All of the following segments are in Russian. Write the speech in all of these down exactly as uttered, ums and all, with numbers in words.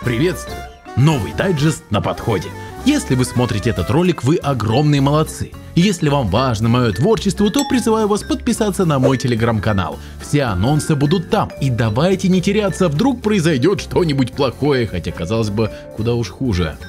Приветствую! Новый дайджест на подходе. Если вы смотрите этот ролик, вы огромные молодцы. Если вам важно мое творчество, то призываю вас подписаться на мой телеграм-канал. Все анонсы будут там. И давайте не теряться, вдруг произойдет что-нибудь плохое, хотя казалось бы, куда уж хуже.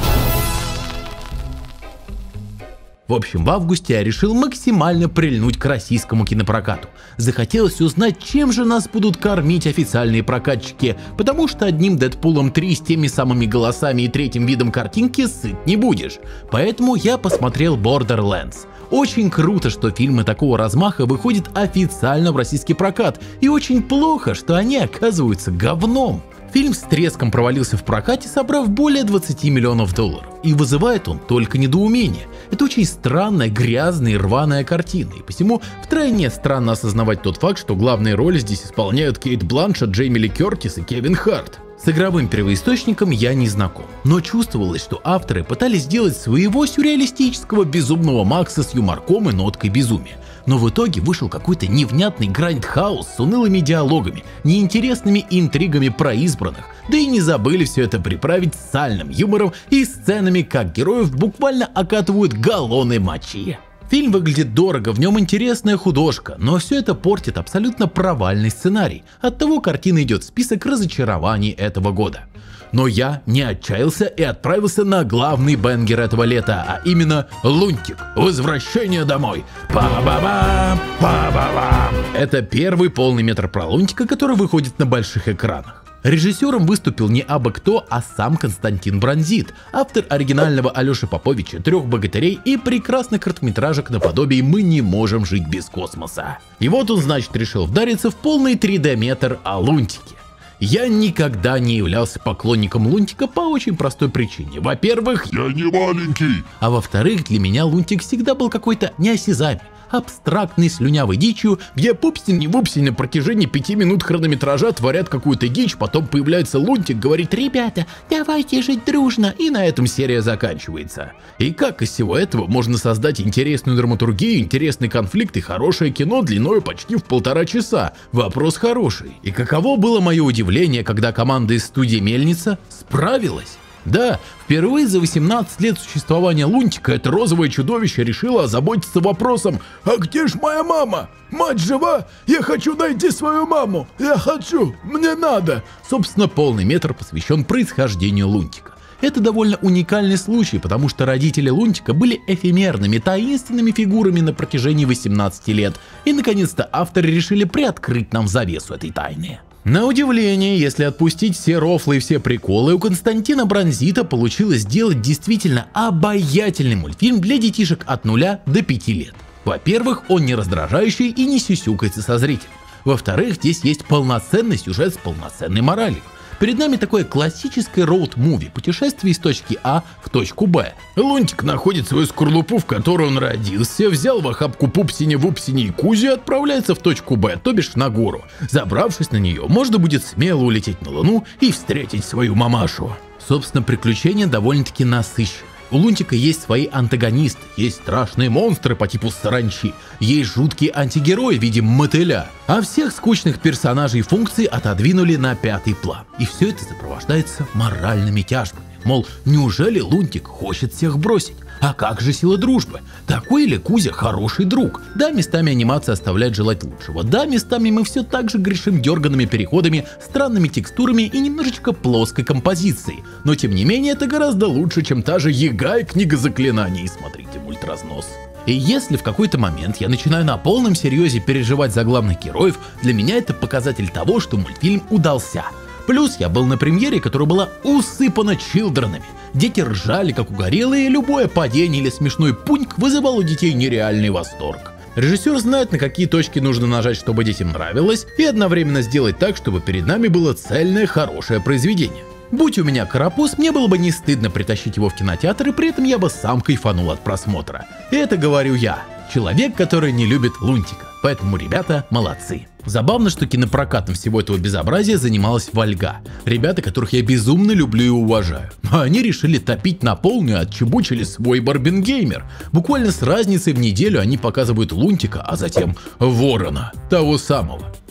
В общем, в августе я решил максимально прильнуть к российскому кинопрокату. Захотелось узнать, чем же нас будут кормить официальные прокатчики, потому что одним Дэдпулом три с теми самыми голосами и третьим видом картинки сыт не будешь. Поэтому я посмотрел Borderlands. Очень круто, что фильмы такого размаха выходят официально в российский прокат, и очень плохо, что они оказываются говном. Фильм с треском провалился в прокате, собрав более двадцати миллионов долларов. И вызывает он только недоумение. Это очень странная, грязная и рваная картина. И посему втройне странно осознавать тот факт, что главные роли здесь исполняют Кейт Бланшетт, Джейми Ли Кертис и Кевин Харт. С игровым первоисточником я не знаком, но чувствовалось, что авторы пытались сделать своего сюрреалистического безумного Макса с юморком и ноткой безумия. Но в итоге вышел какой-то невнятный грайндхаус с унылыми диалогами, неинтересными интригами про избранных, да и не забыли все это приправить сальным юмором и сценами, как героев буквально окатывают галлоны мочи. Фильм выглядит дорого, в нем интересная художка, но все это портит абсолютно провальный сценарий. Оттого картина идет в список разочарований этого года. Но я не отчаялся и отправился на главный бенгер этого лета, а именно «Лунтик. Возвращение домой». Па-ба-бам, па-ба-бам. Это первый полный метр про Лунтика, который выходит на больших экранах. Режиссером выступил не абы кто, а сам Константин Бронзит, автор оригинального Алёши Поповича, Трех богатырей и прекрасных короткометражек наподобие «Мы не можем жить без космоса». И вот он, значит, решил вдариться в полный три дэ метр о Лунтике. Я никогда не являлся поклонником Лунтика по очень простой причине. Во-первых, я не маленький. А во-вторых, для меня Лунтик всегда был какой-то неосязаемый, абстрактной слюнявой дичью, где пупсин и вупсин на протяжении пяти минут хронометража творят какую-то дичь, потом появляется Лунтик, говорит: «Ребята, давайте жить дружно», и на этом серия заканчивается. И как из всего этого можно создать интересную драматургию, интересный конфликт и хорошее кино длиной почти в полтора часа? Вопрос хороший. И каково было мое удивление, когда команда из студии Мельница справилась? Да, впервые за восемнадцать лет существования Лунтика это розовое чудовище решило озаботиться вопросом: «А где ж моя мама? Мать жива? Я хочу найти свою маму! Я хочу! Мне надо!» Собственно, полный метр посвящен происхождению Лунтика. Это довольно уникальный случай, потому что родители Лунтика были эфемерными, таинственными фигурами на протяжении восемнадцати лет, и наконец-то авторы решили приоткрыть нам завесу этой тайны. На удивление, если отпустить все рофлы и все приколы, у Константина Бронзита получилось сделать действительно обаятельный мультфильм для детишек от нуля до пяти лет. Во-первых, он не раздражающий и не сюсюкается со зрителем. Во-вторых, здесь есть полноценный сюжет с полноценной моралью. Перед нами такое классическое роуд-муви, путешествие из точки А в точку Б. Лунтик находит свою скорлупу, в которой он родился, взял в охапку пупсине, вупсине и кузи и отправляется в точку Б, то бишь на гору. Забравшись на нее, можно будет смело улететь на Луну и встретить свою мамашу. Собственно, приключения довольно-таки насыщенные. У Лунтика есть свои антагонисты, есть страшные монстры по типу саранчи, есть жуткие антигерои в виде мотыля, а всех скучных персонажей и функций отодвинули на пятый план. И все это сопровождается моральными тяжбами. Мол, неужели Лунтик хочет всех бросить? А как же сила дружбы? Такой ли Кузя хороший друг? Да, местами анимация оставляет желать лучшего. Да, местами мы все так же грешим дерганными переходами, странными текстурами и немножечко плоской композицией. Но тем не менее это гораздо лучше, чем та же Яга и Книга заклинаний. Смотрите мультразнос. И если в какой-то момент я начинаю на полном серьезе переживать за главных героев, для меня это показатель того, что мультфильм удался. Плюс я был на премьере, которая была усыпана чилдренами. Дети ржали как угорелые, и любое падение или смешной пуньк вызывал у детей нереальный восторг. Режиссер знает, на какие точки нужно нажать, чтобы детям нравилось, и одновременно сделать так, чтобы перед нами было цельное хорошее произведение. Будь у меня карапуз, мне было бы не стыдно притащить его в кинотеатр, и при этом я бы сам кайфанул от просмотра. И это говорю я, человек, который не любит Лунтика. Поэтому ребята молодцы. Забавно, что кинопрокатом всего этого безобразия занималась Вольга. Ребята, которых я безумно люблю и уважаю. А они решили топить на полную и отчебучили свой Барбенгеймер. Буквально с разницей в неделю они показывают Лунтика, а затем Ворона. Того самого.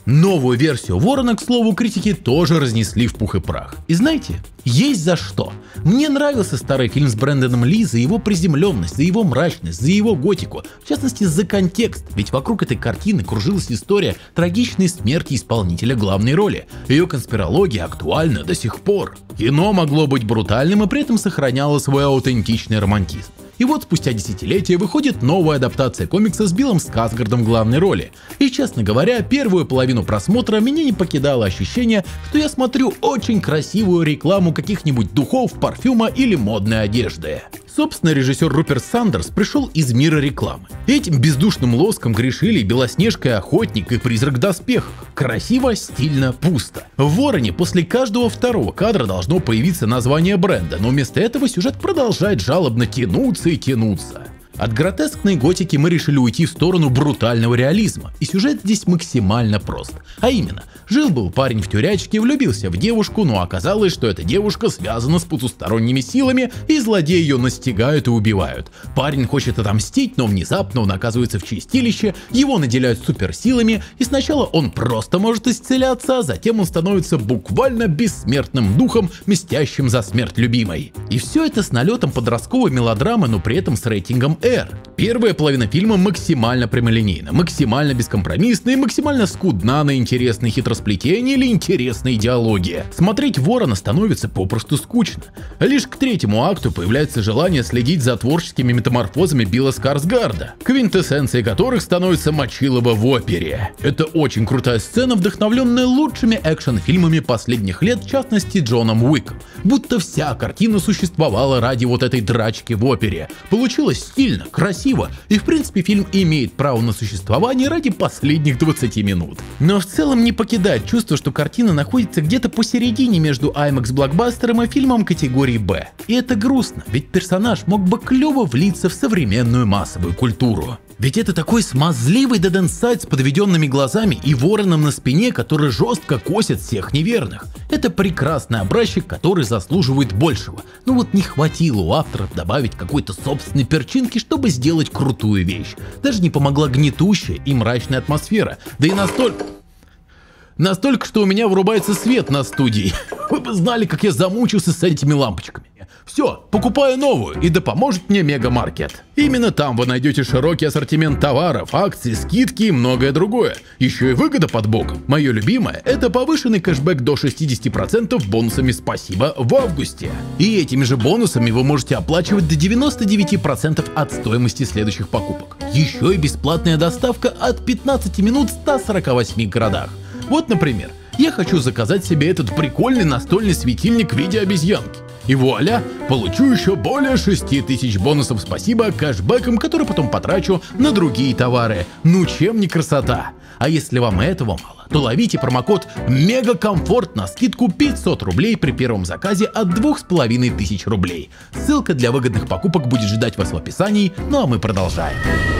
Новую версию Ворона, к слову, критики тоже разнесли в пух и прах. И знаете, есть за что. Мне нравился старый фильм с Брэндоном Ли за его приземленность, за его мрачность, за его готику, в частности за контекст, ведь вокруг этой картины кружилась история трагичной смерти исполнителя главной роли. Ее конспирология актуальна до сих пор. Кино могло быть брутальным и при этом сохраняло свой аутентичный романтизм. И вот спустя десятилетия выходит новая адаптация комикса с Биллом Скарсгардом в главной роли. И честно говоря, первую половину просмотра меня не покидало ощущение, что я смотрю очень красивую рекламу каких-нибудь духов, парфюма или модной одежды. Собственно, режиссер Руперт Сандерс пришел из мира рекламы. Этим бездушным лоском грешили Белоснежка и Охотник и Призрак в доспехах. Красиво, стильно, пусто. В Вороне после каждого второго кадра должно появиться название бренда, но вместо этого сюжет продолжает жалобно тянуться и тянуться. От гротескной готики мы решили уйти в сторону брутального реализма, и сюжет здесь максимально прост. А именно, жил-был парень в тюрячке, влюбился в девушку, но оказалось, что эта девушка связана с потусторонними силами, и злодеи ее настигают и убивают. Парень хочет отомстить, но внезапно он оказывается в чистилище, его наделяют суперсилами, и сначала он просто может исцеляться, а затем он становится буквально бессмертным духом, мстящим за смерть любимой. И все это с налетом подростковой мелодрамы, но при этом с рейтингом R. Первая половина фильма максимально прямолинейна, максимально бескомпромиссна и максимально скудна на интересные хитросплетения или интересные диалоги. Смотреть Ворона становится попросту скучно. Лишь к третьему акту появляется желание следить за творческими метаморфозами Билла Скарсгарда, квинтэссенцией которых становится Мочилово в опере. Это очень крутая сцена, вдохновленная лучшими экшн-фильмами последних лет, в частности Джоном Уиком. Будто вся картина существовала ради вот этой драчки в опере. Получилось стильно, красиво, и в принципе фильм имеет право на существование ради последних двадцати минут. Но в целом не покидает чувство, что картина находится где-то посередине между IMAX-блокбастером и фильмом категории Б. И это грустно, ведь персонаж мог бы клево влиться в современную массовую культуру. Ведь это такой смазливый Dead Inside с подведенными глазами и вороном на спине, который жестко косит всех неверных. Это прекрасный образчик, который заслуживает большего. Но вот не хватило у авторов добавить какой-то собственной перчинки, чтобы сделать крутую вещь. Даже не помогла гнетущая и мрачная атмосфера. Да и настолько... Настолько, что у меня вырубается свет на студии. Вы бы знали, как я замучился с этими лампочками. Все, покупаю новую, и да поможет мне Мегамаркет. Именно там вы найдете широкий ассортимент товаров, акций, скидки и многое другое. Еще и выгода под боком. Мое любимое – это повышенный кэшбэк до шестидесяти процентов бонусами «Спасибо» в августе. И этими же бонусами вы можете оплачивать до девяноста девяти процентов от стоимости следующих покупок. Еще и бесплатная доставка от пятнадцати минут в ста сорока восьми городах. Вот, например, я хочу заказать себе этот прикольный настольный светильник в виде обезьянки. И вуаля, получу еще более шести тысяч бонусов «Спасибо» кэшбэком, который потом потрачу на другие товары. Ну чем не красота? А если вам этого мало, то ловите промокод «Мегакомфорт» на скидку пятьсот рублей при первом заказе от двух с половиной тысяч рублей. Ссылка для выгодных покупок будет ждать вас в описании, ну а мы продолжаем.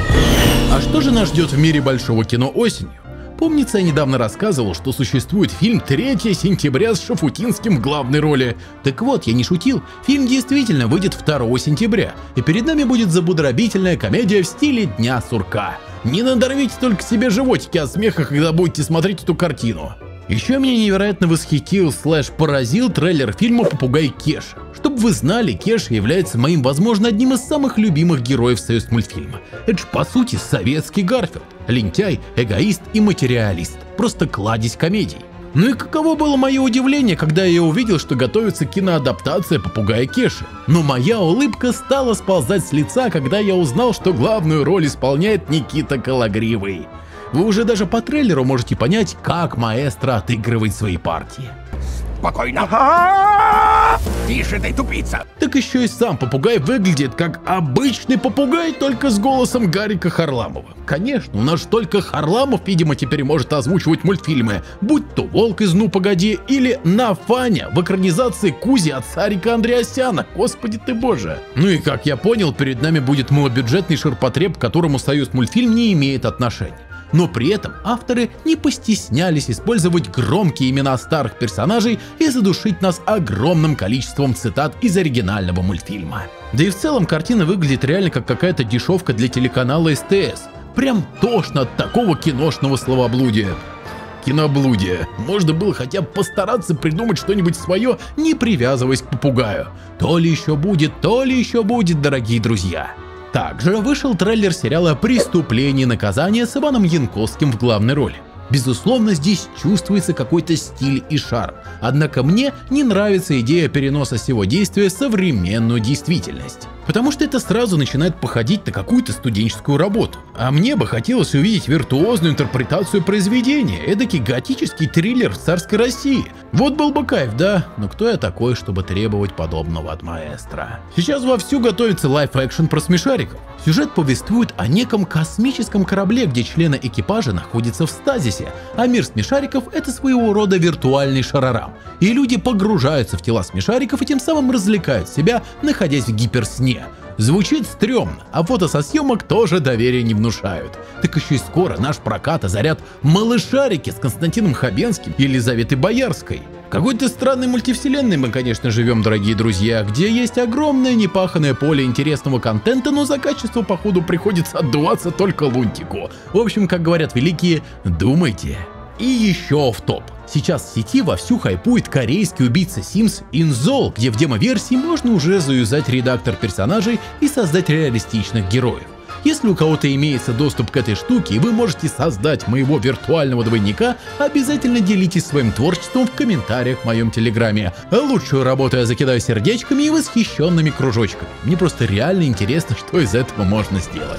А что же нас ждет в мире большого кино осенью? Помнится, я недавно рассказывал, что существует фильм третьего сентября с Шафутинским в главной роли. Так вот, я не шутил, фильм действительно выйдет второго сентября, и перед нами будет забудоробительная комедия в стиле Дня сурка. Не надорвите только себе животики от смеха, когда будете смотреть эту картину. Еще меня невероятно восхитил слэш поразил трейлер фильма «Попугай Кеша». Чтобы вы знали, Кеша является моим, возможно, одним из самых любимых героев союзмультфильма. Это ж по сути советский Гарфилд. Лентяй, эгоист и материалист. Просто кладезь комедий. Ну и каково было мое удивление, когда я увидел, что готовится киноадаптация «Попугая Кеши». Но моя улыбка стала сползать с лица, когда я узнал, что главную роль исполняет Никита Кологривый. Вы уже даже по трейлеру можете понять, как маэстро отыгрывает свои партии. Спокойно. Тише ты, тупица. Так еще и сам попугай выглядит как обычный попугай, только с голосом Гарика Харламова. Конечно, у нас только Харламов, видимо, теперь может озвучивать мультфильмы, будь то «Волк из Ну погоди» или «Нафаня» в экранизации Кузи от Сарика Андреасяна. Господи ты боже. Ну и как я понял, перед нами будет малобюджетный ширпотреб, к которому Союзмультфильм не имеет отношения. Но при этом авторы не постеснялись использовать громкие имена старых персонажей и задушить нас огромным количеством цитат из оригинального мультфильма. Да и в целом картина выглядит реально как какая-то дешевка для телеканала эс тэ эс. Прям тошно от такого киношного словоблудия. киноблудие. Можно было хотя бы постараться придумать что-нибудь свое, не привязываясь к попугаю. То ли еще будет, то ли еще будет, дорогие друзья. Также вышел трейлер сериала «Преступление и наказание» с Иваном Янковским в главной роли. Безусловно, здесь чувствуется какой-то стиль и шарм, однако мне не нравится идея переноса всего действия в современную действительность. Потому что это сразу начинает походить на какую-то студенческую работу. А мне бы хотелось увидеть виртуозную интерпретацию произведения, эдакий готический триллер в царской России. Вот был бы кайф, да? Но кто я такой, чтобы требовать подобного от маэстро? Сейчас вовсю готовится лайв-экшн про смешариков. Сюжет повествует о неком космическом корабле, где члены экипажа находятся в стазисе, а мир смешариков — это своего рода виртуальный шарорам. И люди погружаются в тела смешариков и тем самым развлекают себя, находясь в гиперсне. Звучит стрёмно, а фото со съемок тоже доверия не внушают. Так еще и скоро наш прокат озарят малышарики с Константином Хабенским и Елизаветой Боярской. В какой-то странной мультивселенной мы, конечно, живем, дорогие друзья, где есть огромное непаханное поле интересного контента, но за качество, походу, приходится отдуваться только Лунтику. В общем, как говорят великие, думайте. И еще в топ. Сейчас в сети вовсю хайпует корейский убийца Sims Inzol, где в демо-версии можно уже заюзать редактор персонажей и создать реалистичных героев. Если у кого-то имеется доступ к этой штуке и вы можете создать моего виртуального двойника, обязательно делитесь своим творчеством в комментариях в моем телеграме. Лучшую работу я закидаю сердечками и восхищенными кружочками. Мне просто реально интересно, что из этого можно сделать.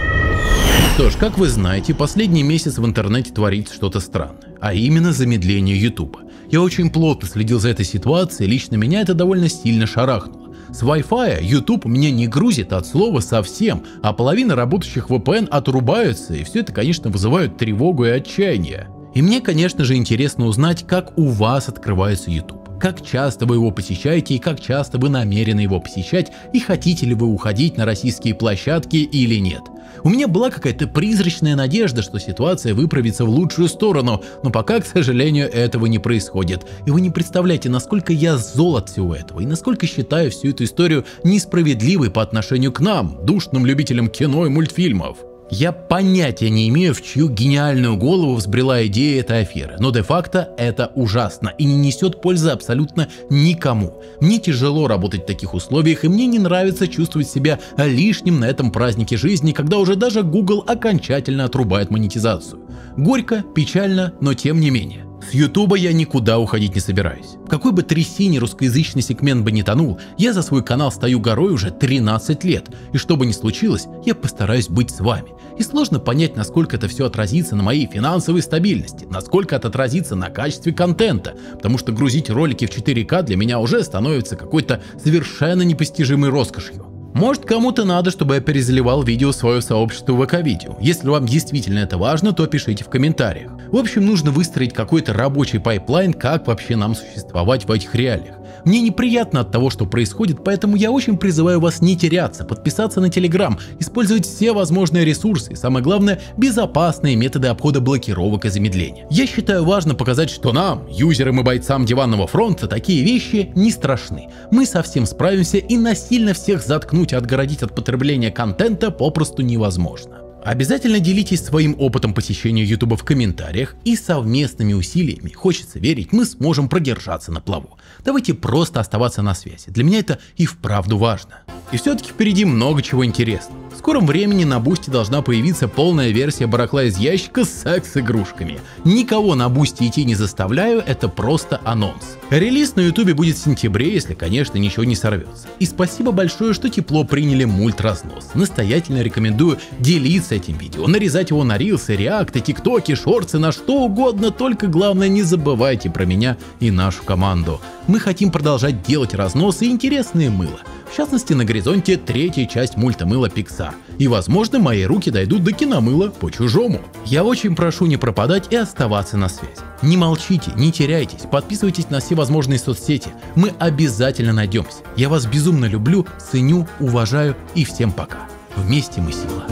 Что ж, как вы знаете, последний месяц в интернете творится что-то странное, а именно замедление YouTube. Я очень плотно следил за этой ситуацией, лично меня это довольно сильно шарахнуло. С Wi-Fi YouTube меня не грузит от слова совсем, а половина работающих ви пи эн отрубаются, и все это, конечно, вызывает тревогу и отчаяние. И мне, конечно же, интересно узнать, как у вас открывается YouTube. Как часто вы его посещаете и как часто вы намерены его посещать, и хотите ли вы уходить на российские площадки или нет. У меня была какая-то призрачная надежда, что ситуация выправится в лучшую сторону, но пока, к сожалению, этого не происходит. И вы не представляете, насколько я зол от всего этого, и насколько считаю всю эту историю несправедливой по отношению к нам, душным любителям кино и мультфильмов. Я понятия не имею, в чью гениальную голову взбрела идея этой аферы, но де-факто это ужасно и не несет пользы абсолютно никому. Мне тяжело работать в таких условиях, и мне не нравится чувствовать себя лишним на этом празднике жизни, когда уже даже Google окончательно отрубает монетизацию. Горько, печально, но тем не менее. С Ютуба я никуда уходить не собираюсь. В какой бы трясине русскоязычный сегмент бы не тонул, я за свой канал стою горой уже тринадцать лет, и что бы ни случилось, я постараюсь быть с вами. И сложно понять, насколько это все отразится на моей финансовой стабильности, насколько это отразится на качестве контента, потому что грузить ролики в четыре ка для меня уже становится какой-то совершенно непостижимой роскошью. Может, кому-то надо, чтобы я перезаливал видео в свое сообщество вэ ка-видео. Если вам действительно это важно, то пишите в комментариях. В общем, нужно выстроить какой-то рабочий пайплайн, как вообще нам существовать в этих реалиях. Мне неприятно от того, что происходит, поэтому я очень призываю вас не теряться, подписаться на Telegram, использовать все возможные ресурсы и, самое главное, безопасные методы обхода блокировок и замедления. Я считаю важно показать, что нам, юзерам и бойцам диванного фронта, такие вещи не страшны. Мы совсем справимся, и насильно всех заткнуть и отгородить от потребления контента попросту невозможно. Обязательно делитесь своим опытом посещения YouTube в комментариях, и совместными усилиями, хочется верить, мы сможем продержаться на плаву. Давайте просто оставаться на связи, для меня это и вправду важно. И все-таки впереди много чего интересного. В скором времени на Бусти должна появиться полная версия барахла из ящика с секс-игрушками. Никого на Бусти идти не заставляю, это просто анонс. Релиз на YouTube будет в сентябре, если, конечно, ничего не сорвется. И спасибо большое, что тепло приняли мульт-разнос. Настоятельно рекомендую делиться этим видео, нарезать его на рилсы, реакты, тиктоки, шорты, на что угодно, только главное не забывайте про меня и нашу команду. Мы хотим продолжать делать разносы и интересные мыло. В частности, на горизонте третья часть мультомыла Pixar. И, возможно, мои руки дойдут до киномыла по-чужому. Я очень прошу не пропадать и оставаться на связи. Не молчите, не теряйтесь, подписывайтесь на все возможные соцсети. Мы обязательно найдемся. Я вас безумно люблю, ценю, уважаю, и всем пока. Вместе мы сила.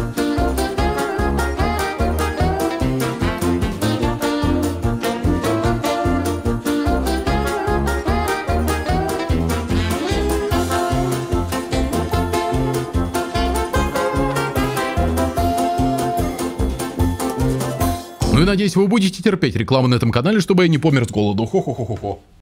Ну и надеюсь, вы будете терпеть рекламу на этом канале, чтобы я не помер с голоду. Хо-хо-хо-хо-хо.